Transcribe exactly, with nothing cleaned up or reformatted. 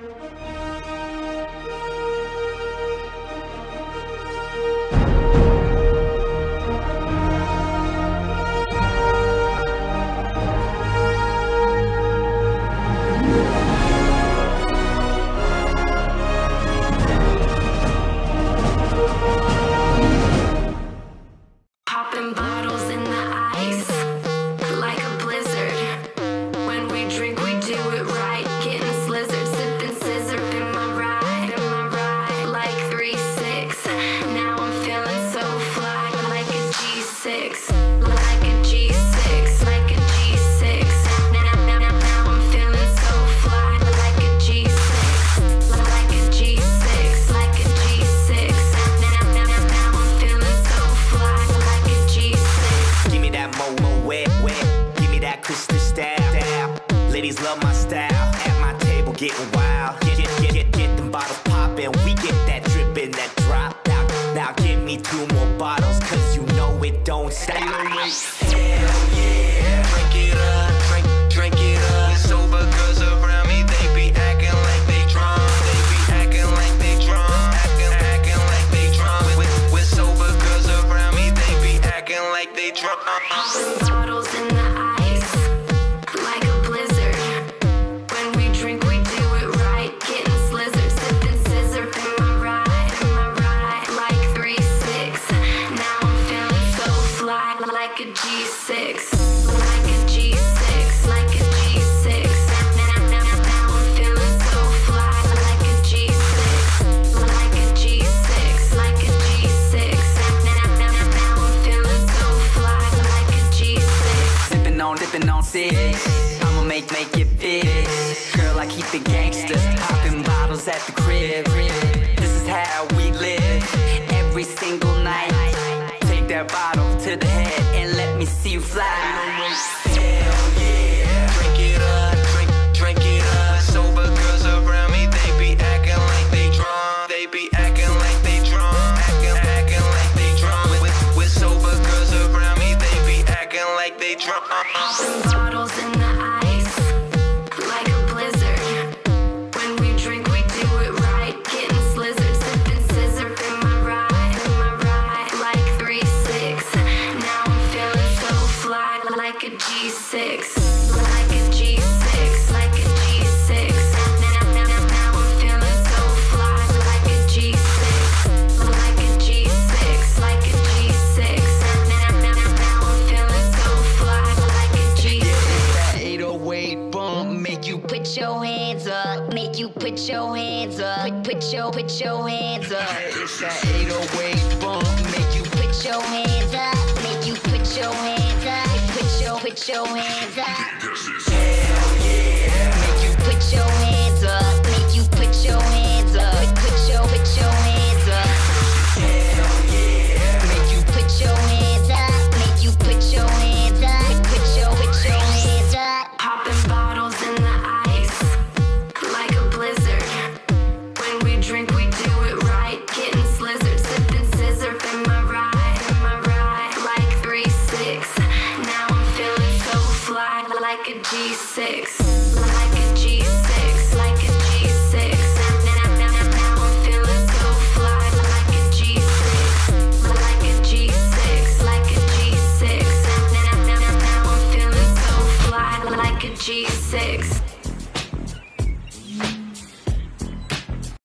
Getting wild, get, get, get, get, get them bottles poppin'. We get that drippin', that drop. Now, now give me two more bottles, cause you know it don't stop. Hell yeah, drink it up, drink, drink it up. We're sober cause around me they be acting like they drunk. They be acting like they drunk, acting, acting like they drunk. We're, we're sober cause around me they be acting like they drunk. Bottles in the ice, like a blizzard. When we drink, we do it right. Getting slizzard, sipping scissor. In my ride, in my ride, like three six. Now I'm feeling so fly, like a G six, like a G six, like a G six. Now, now, now I'm feeling so fly, like a G six, like a G six, like a G six. Now, now, now I'm feeling so fly, like a G six. Sipping on, dipping on six. I'ma make, make it fit. Girl, I keep it gangster. Popping bottles at the crib. This is how we live. Every single night. Take that bottle to the head and let me see you fly. Hell yeah, drink it up, drink, drink it up. Sober girls around me, they be acting like they drunk. They be acting like they drunk, acting, acting like they drunk. With, with sober girls around me, they be acting like they drunk. Bottles in the ice, like a blizzard. When we drink, we do it right. Getting slizzard, sipping scissor. In my ride, in my ride, like three six. Now I'm feeling so fly, like a G six, like a G six, like a G six. Now, now, now, now I'm feeling so fly, like a G six, like a G six, like a G six. Now, now, now, now I'm feeling so fly, like a G six. That eight oh eight bump make you Put your hands up, make you put your hands up. Put, put your, put your hands up. It's that eight oh eight bump make you Put your hands up, make you put your hands up. Put your, put your hands up. Hell yeah, Make you put your hands